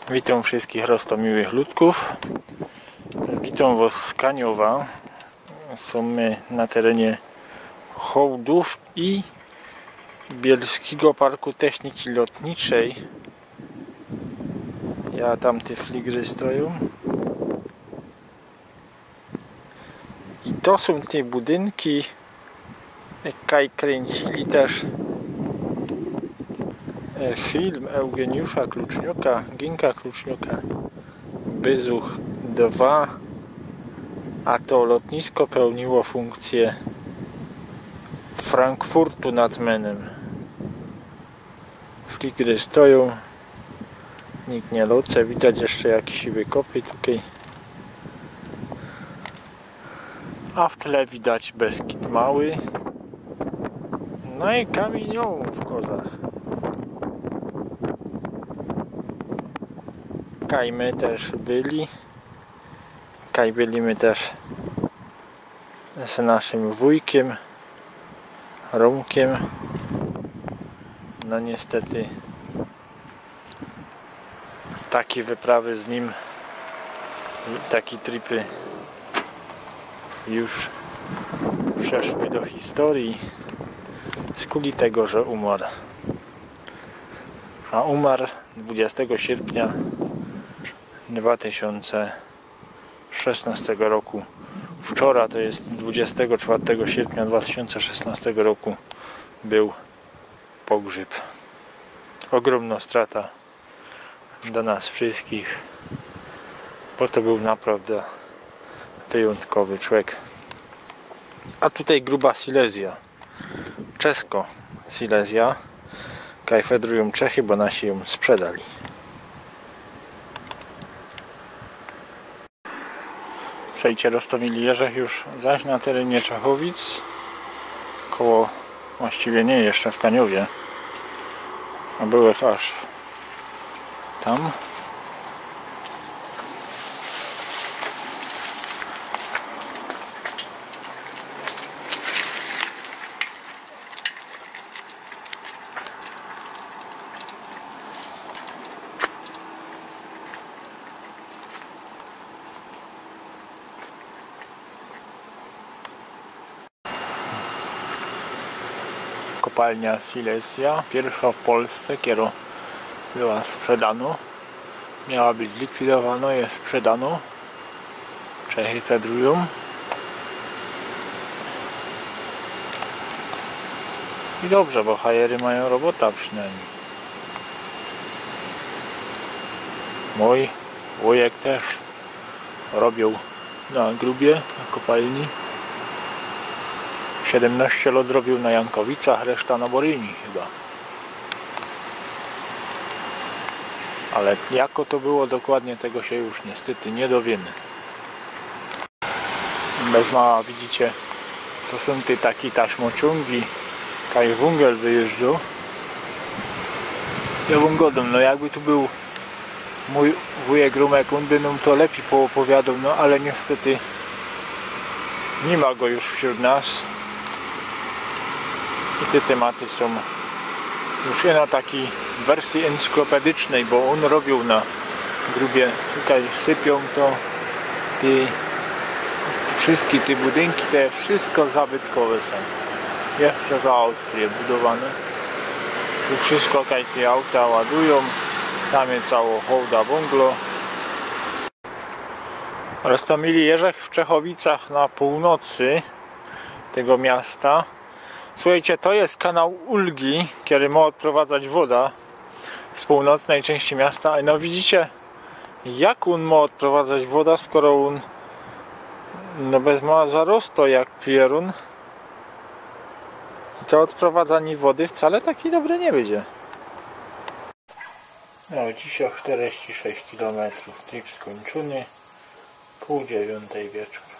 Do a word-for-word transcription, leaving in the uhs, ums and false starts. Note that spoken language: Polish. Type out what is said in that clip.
Witam wszystkich rostomiłych ludków. Witam was z Kaniowa. Są my na terenie Hołdów i Bielskiego Parku Techniki Lotniczej. Ja tam te fligry stoją. I to są te budynki, jak kręcili też film Eugeniusza Klucznioka, Ginka Klucznioka, Byzuch dwa, a to lotnisko pełniło funkcję Frankfurtu nad Menem. Fligry stoją, nikt nie loce, widać jeszcze jakieś wykopy tutaj, a w tle widać Beskid Mały, no i kamieniołom w Kozach. Kaj my też byli, kaj byli my też z naszym wujkiem Romkiem. No niestety takie wyprawy z nim, takie tripy już przeszły do historii z kuli tego, że umarł. A umarł dwudziestego sierpnia dwa tysiące szesnastego roku. Wczoraj, to jest dwudziestego czwartego sierpnia dwa tysiące szesnastego roku, był pogrzeb. Ogromna strata dla nas wszystkich, bo to był naprawdę wyjątkowy człowiek. A tutaj gruba Silesia, czesko Silesia, kajfedrują Czechy, bo nasi ją sprzedali. Słuchajcie, Rostomili Jerzech już zaś na terenie Czechowic, koło, właściwie nie, jeszcze w Kaniowie, a byłych aż tam. Kopalnia Silesia, pierwsza w Polsce, która była sprzedana, miała być zlikwidowana, jest sprzedana. Czechy fedrują. I dobrze, bo hajery mają robota przynajmniej. Mój wujek też robił na grubie, na kopalni. siedemnaście lat robił na Jankowicach, reszta na Boryni chyba. Ale jako to było dokładnie, tego się już niestety nie dowiemy. Bez mała widzicie, to są te takie taśmociągi, kaj węgiel wyjeżdżał. Ja wam godam, no jakby tu był mój wujek Rumek, on by nam to lepiej poopowiadał, no ale niestety nie ma go już wśród nas. I te tematy są już nie na takiej wersji encyklopedycznej, bo on robił na grubie. Tutaj sypią to te, wszystkie te budynki, te wszystko zabytkowe są. Jeszcze za Austrię budowane. Tu wszystko, kaj te auta ładują. Tam jest całe hołda węglo. Rostomili Jerzech w Czechowicach na północy tego miasta. Słuchajcie, to jest kanał Ulgi, który ma odprowadzać woda z północnej części miasta. No widzicie, jak on ma odprowadzać woda, skoro on no bez mała zarosto jak pierun. I to odprowadzanie wody wcale taki dobre nie będzie. No dzisiaj czterdzieści sześć kilometrów, trip skończony, pół dziewiątej wieczór.